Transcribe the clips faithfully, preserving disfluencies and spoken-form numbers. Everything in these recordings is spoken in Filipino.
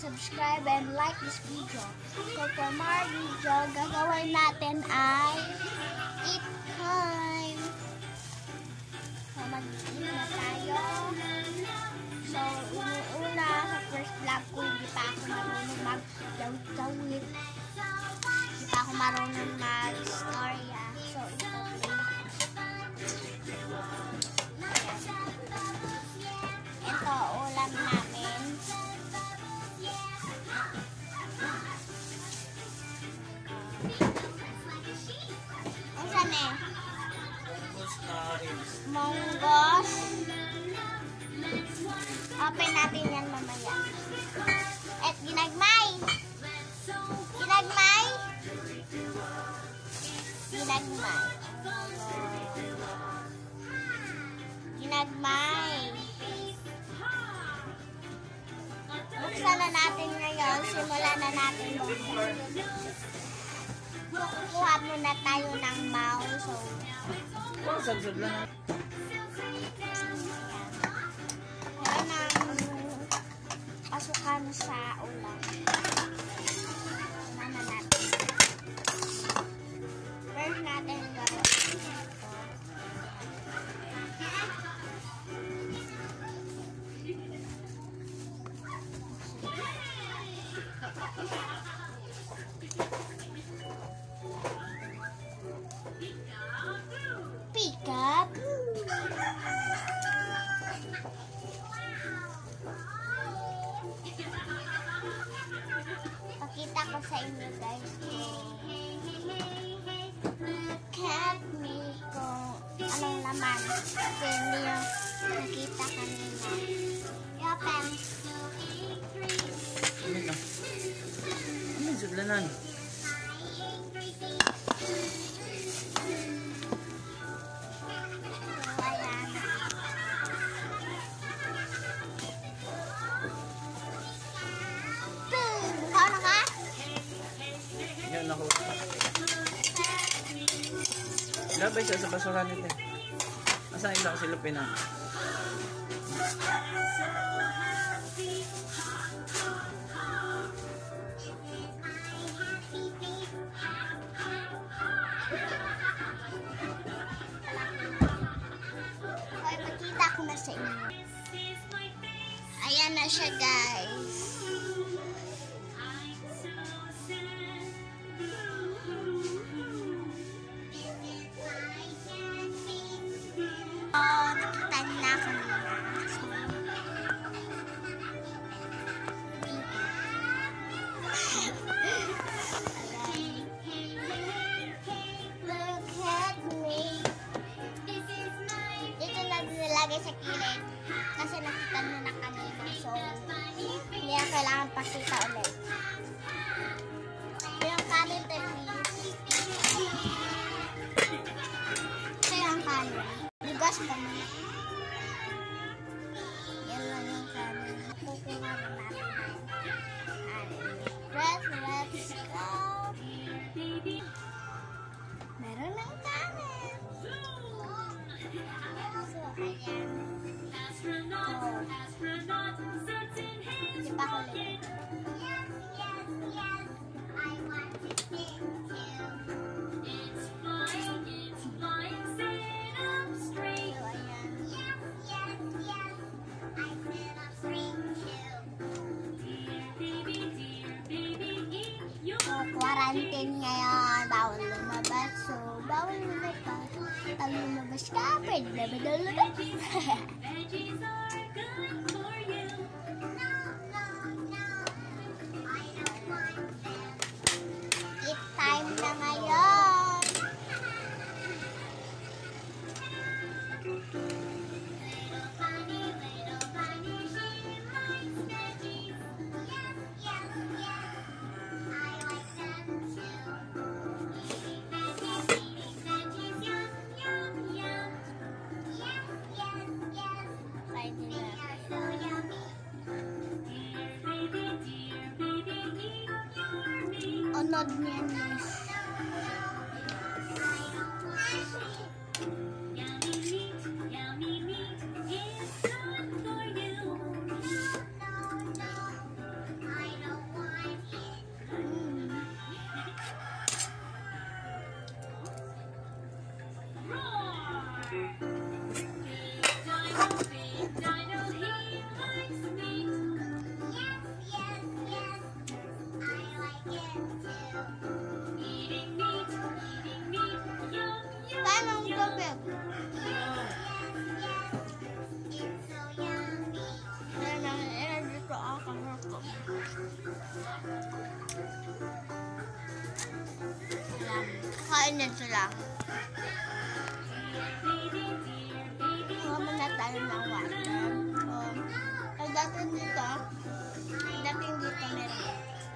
subscribe, and like this video. So for more video, gagawin natin ay eat time. So mag-eat na tayo. So una sa first vlog ko, hindi pa ako marunong mag-jawit-jawit. Hindi pa ako marunong mag-storya. So ito ito ulam namin. Ang saan eh? Monggos. Open natin yan mamaya. At ginagmay. Ginagmay. Ginagmay. Ginagmay. Buksan na natin ngayon. Simulan na natin buksan. Kukuha muna tayo ng mouse. So, Sagsag lang. yan ang pasukan sa ulam. Ano natin? First natin gawin ito. Peekaboo! Pakita ko sa inyo guys. Look at me kung anong laman. Kasi hindi yung nakita kanina. I-open. Ano na? Ano yung suglanan? Yan ako. Labay siya sa basurahan nito. Asahin lang si Lupin ah. Okay, pakita ko na sa inyo. Ayan na siya guys. Oh, nakita niyo na kanina. Look at me. Dito na nilagay sa kilid. Kasi nakita niyo na kanina. So, hindi na kailangan pakita ulit. Yung kanin please. Kaya ang kanin. Bugas pa mo. Yan lang yung kanin. Kukuha na natin. Let's, let's go. Meron ng kanin. So, ayan. Oh. Hindi pa ko ulit. Quarantine ngayon, bawal lumabas, so bawal lumabas. Pag lumabas ka, pwede na ba daw lumabas? Eat time na ngayon. Unod niya guys. I Tanong tubig. Ayan na, ayan dito ako. Ayan, kain din sila. Kuha muna tayo ng water. Um, pagdating dito, pagdating dito meron.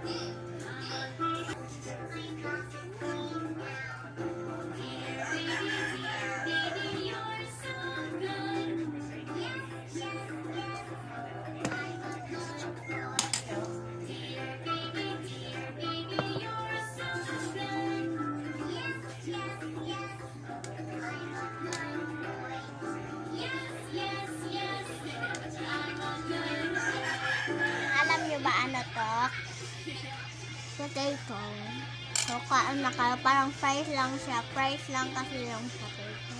Alam niyo ba ano to? Potato. So, kaan na kayo. Parang fries lang siya. Fries lang kasi yung potato.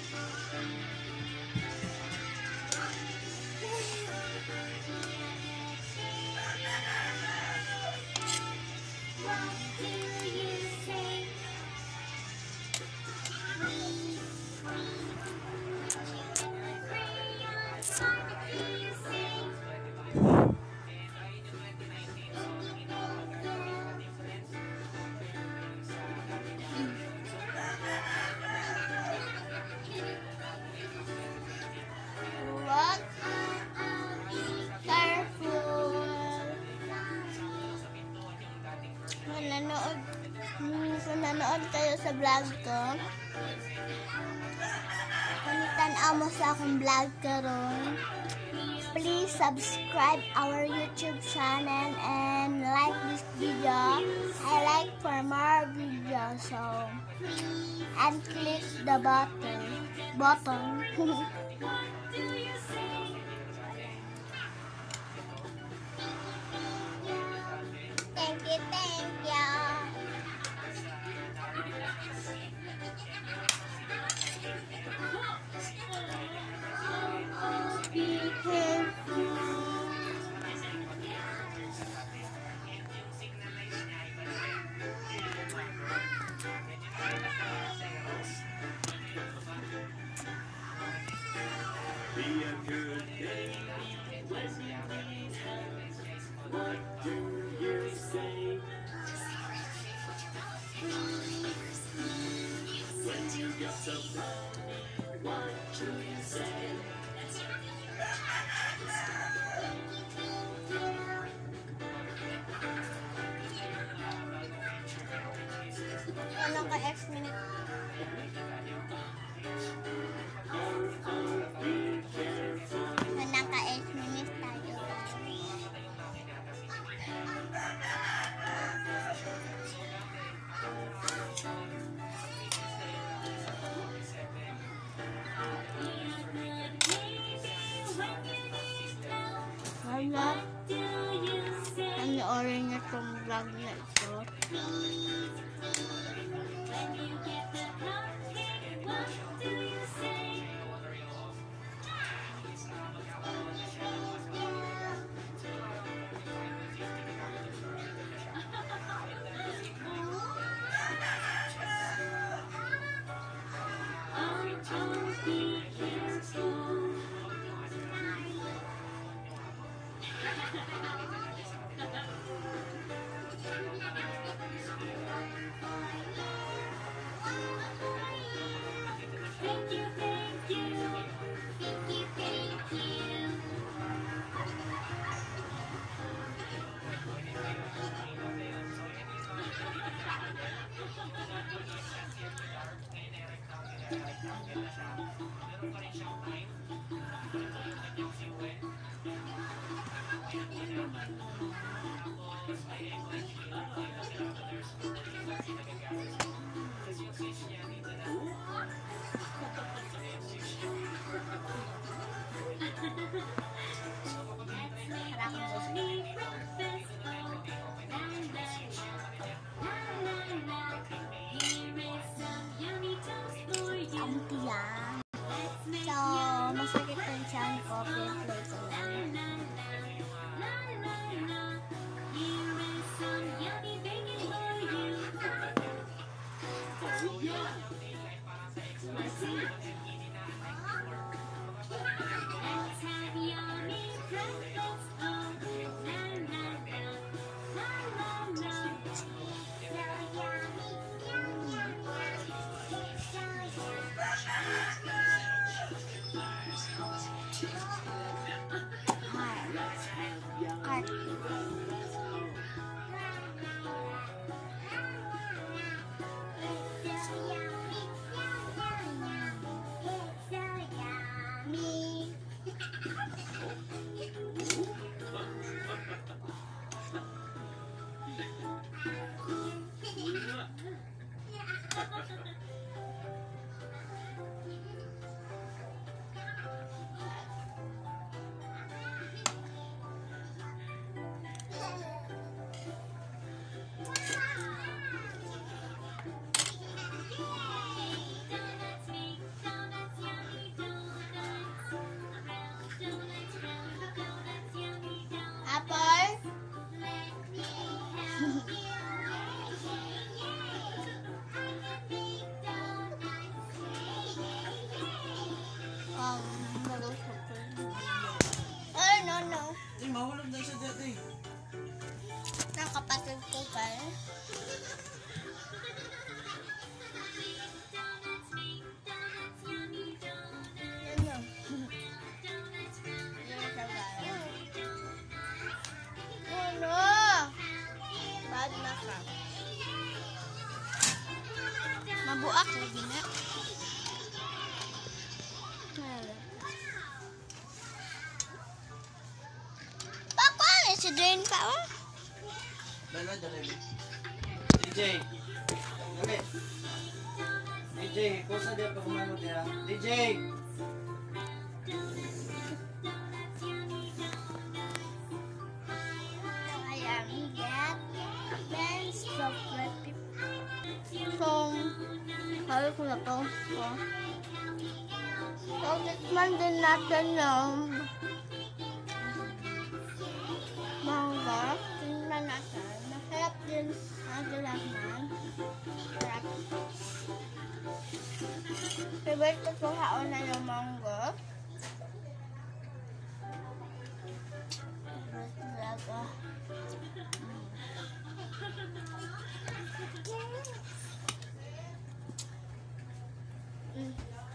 What? Careful. Kung nanood, kung nanood kayo sa vlog ko, kung tanaw mo sa akong vlog karon, please subscribe our YouTube channel and like this video. I like for more videos, so and click the button. Button. Thank you, thank you. Be a good day when you need help. What do you say? When you get so bad, what do you say? Walang ka-X minute. Walang ka-X minute tayo. Wala. Ang orange na itong vlog na ito. Thank you, thank you. Thank you, thank you. Ang tiyan. So, masakit yung tiyan ko. Play-play ko lang. Heart. Me. Apple. um, oh, no, no. Eh, mahulog na siya dati. Nakapatid ko ka. Yan yun. Ano? Bad na ka. Mabuak lagi na. Pako, si drain pa oh. Dala, dala. D J. Dali. D J, kusa dia pa kumano dia. D J. Ayan, get Ben's chocolate chip. So, sabi ko na to. So, so tikman din natin yung mangga. Tingnan natin. Masarap din ang laman. Sarap. Favorite ko sa haon na yung mango. Favorite talaga. Mm.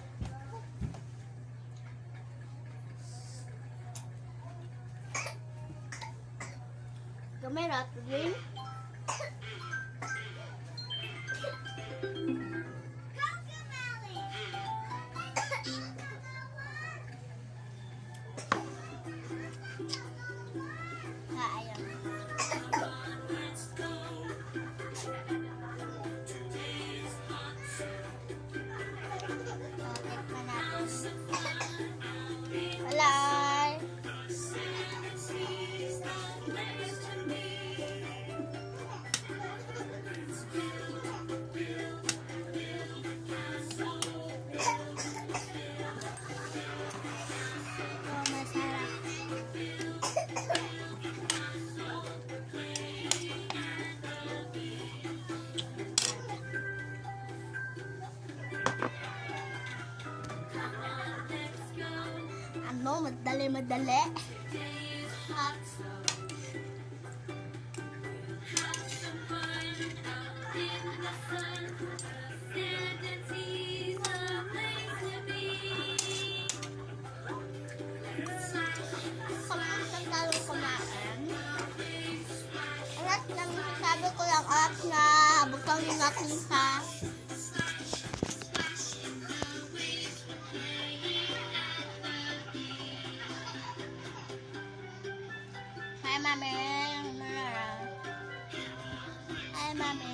Gamay rato din. Sayang. Wala. Oh, masarap. Ano, madali-madali. Hot. Kamusta tayo kumain? Oras lang, sabi ko lang oras na butang yung aking sa Hi, Mami. Hi, Mami.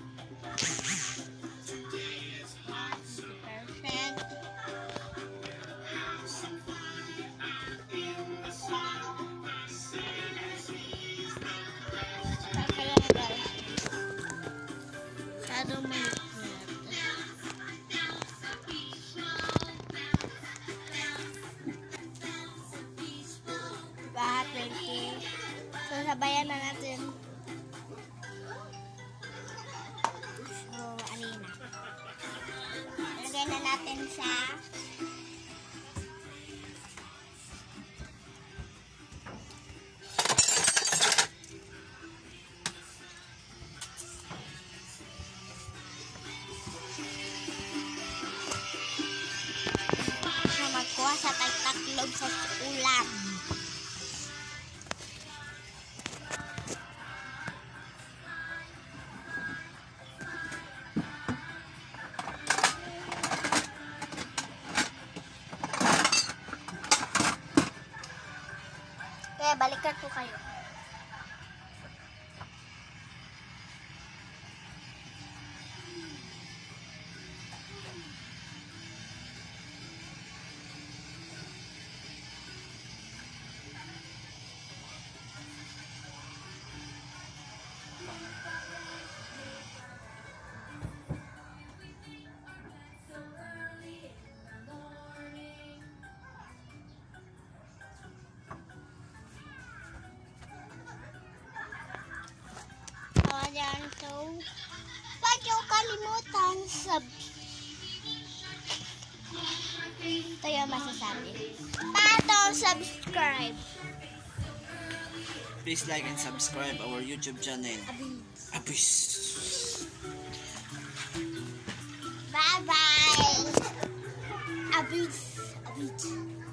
Perfect. Kaya guys. Shadow mo. sabayan na natin. So, alina. Lagay na natin sa na magkuha sa tagtaklog sa ulam. Kaya balikan ko kayo. Ayan, so, huwag niyo kalimutan sub. Ito yung masasabi. Patong subscribe. Please like and subscribe our YouTube channel. Abis. Bye-bye. Abis. Abis.